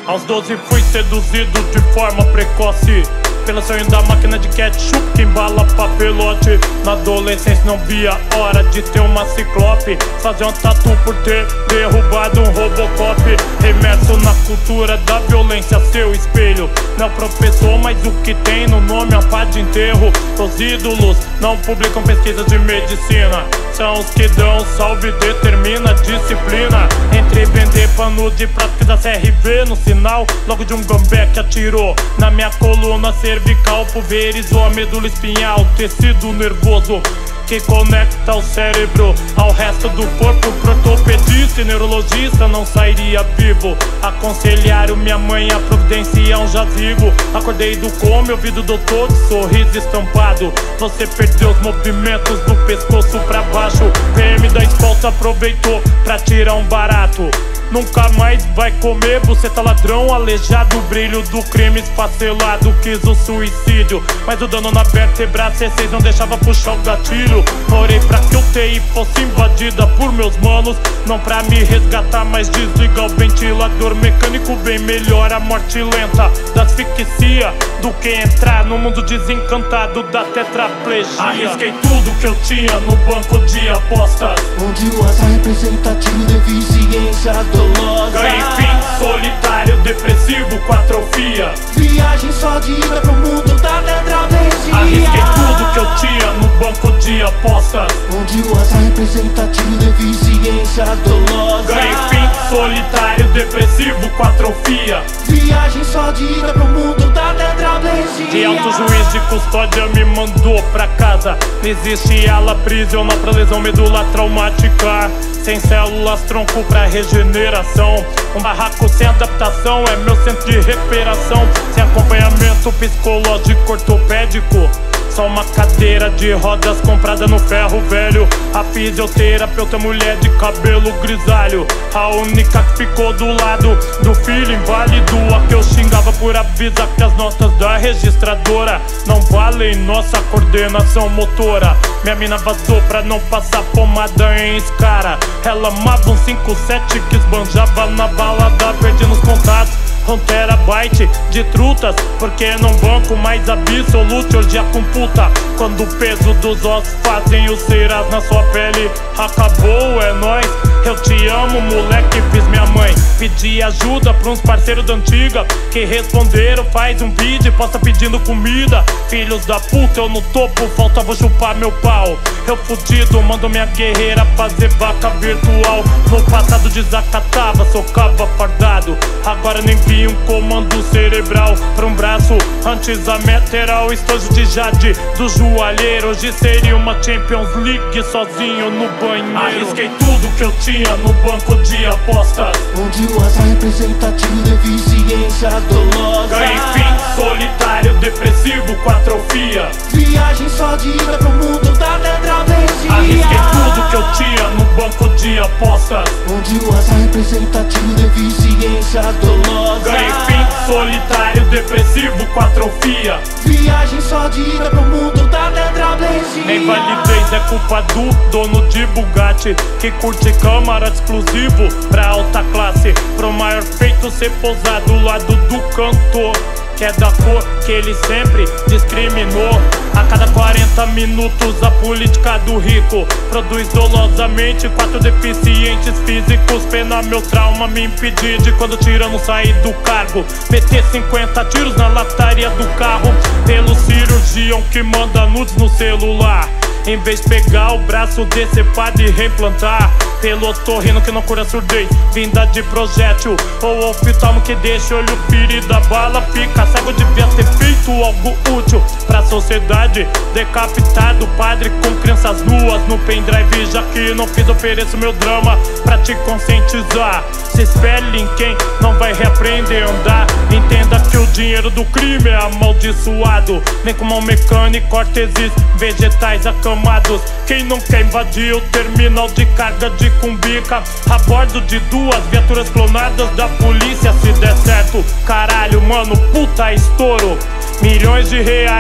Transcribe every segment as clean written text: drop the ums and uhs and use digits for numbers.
Aos 12 fui seduzido de forma precoce pelo sonho da máquina de ketchup que embala papelote. Na adolescência não via hora de ter uma ciclope, fazer um tatu por ter derrubado um Robocop. Imerso na cultura da violência, seu espelho não é o professor, mas o que tem no nome é a pá de enterro. Os ídolos não publicam pesquisas de medicina, são os que dão salve e determina a disciplina. Entre vender pano de prato, fiz a CRV no sinal logo de um gambé que atirou na minha coluna cervical, pulverizou a medula espinhal, tecido nervoso que conecta o cérebro ao resto do corpo. Pro ortopedista e neurologista não sairia vivo. Aconselharam minha mãe a providenciar um jazigo. Acordei do coma, ouvi do doutor de sorriso estampado: você perdeu os movimentos do pescoço pra baixo. PM da escolta aproveitou pra tirar um barato. Nunca mais vai comer, você tá ladrão, aleijado. O brilho do crime esfacelado, quis o suicídio, mas o dano na vértebra C6 não deixava puxar o gatilho. Orei pra que UTI fosse invadida por meus manos, não pra me resgatar, mas desligar o ventilador mecânico. Bem melhor a morte lenta da asfixia do que entrar no mundo desencantado da tetraplegia. Arrisquei tudo que eu tinha no banco de apostas, onde o azar representativo de eficiência dolosa. Ganhei fim solitário, depressivo com atrofia. Viagem só de ida pro mundo da tetraplegia. Arrisquei tudo que eu tinha no banco de apostas, onde o azar representativo de eficiência dolosa. Ganhei fim solitário, depressivo com atrofia. Viagem só de ida pro mundo da tetraplegia. De alto juiz de custódia me mandou pra casa. Não existe ala prisional pra lesão medular traumática, sem células tronco pra regeneração. Um barraco sem adaptação é meu centro de recuperação, sem acompanhamento psicológico ortopédico. Só uma cadeira de rodas comprada no ferro velho. A fisioterapeuta mulher de cabelo grisalho, a única que ficou do lado do filho inválido. A que eu xingava por avisar que as notas da registradora não valem nossa coordenação motora. Minha mina vazou pra não passar pomada em escara. Ela amava um 5-7 que esbanjava na balada, perdendo os contatos. 1 terabyte de trutas, porque não banco mais absolute. Hoje a computa quando o peso dos ossos fazem os ceras na sua pele. Acabou, é nóis, eu te amo, moleque, fiz minha mãe pedir ajuda pra uns parceiros da antiga, que responderam: faz um vídeo, posta pedindo comida. Filhos da puta, eu no topo, falta vou chupar meu pau. Eu fudido, mando minha guerreira fazer vaca virtual. No passado desacatava, socava fardado, agora nem vi um comando cerebral pra um braço. Antes a meta era o estojo de Jade do joalheiro, hoje seria uma Champions League sozinho no banheiro. Arrisquei tudo que eu tinha no banco de apostas, onde o azar representativo de eficiência dolosa. Ganhei fim solitário, depressivo com atrofia. Viagem só de ida pro mundo da tetraplegia. Arrisquei tudo que eu tinha no banco de apostas, onde o azar representativo de eficiência dolosa. Ganhei fim solitário, depressivo com atrofia. Viagem só de ida pro mundo da tetraplegia. Nem validez é culpa do dono de Bugatti, que curte câmara exclusivo pra alta classe. Pro maior feito ser posado do lado do cantor, que é da cor que ele sempre discriminou. A cada 40 minutos a política do rico produz dolosamente 4 deficientes físicos. Pena meu trauma me impedir de, quando o tirano sair do cargo, meter 50 tiros na lataria do carro pelo cirurgião que manda nudes no celular, em vez de pegar o braço decepado e reimplantar pelo otorrino que não cura surdez vinda de projétil, ou oftalmo que deixa o olho ferido, a bala fica cego. Devia ter feito algo útil pra sociedade, decapitado padre com crianças nuas no pendrive. Já que não fiz, ofereço meu drama pra te conscientizar. Se espelhe em quem não vai reaprender a andar. Entenda que o dinheiro do crime é amaldiçoado, vem com mão mecânica, órteses vegetais acamados. Quem não quer invadir o terminal de carga de Cumbica a bordo de 2 viaturas clonadas da polícia? Se der certo, caralho, mano, puta estouro. Milhões de reais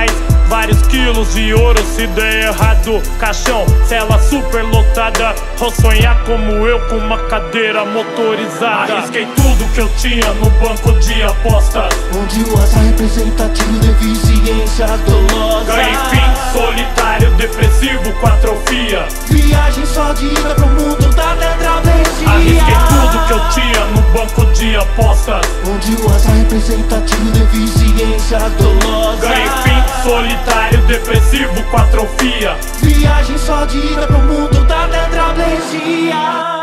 Vários quilos de ouro se der errado. Caixão, cela super lotada. Vou sonhar como eu com uma cadeira motorizada. Arrisquei tudo que eu tinha no banco de apostas, onde o azar representa tiro de eficiência dolosa. Ganhei fim, solitário, depressivo com atrofia. Viagem só de ida pro mundo da tetravesia. Arrisquei tudo que eu tinha no banco de apostas, onde o azar representa tiro de eficiência dolosa. Ganhei fim, solitário, depressivo com atrofia. Viagem só de ida pro mundo da tetravesia.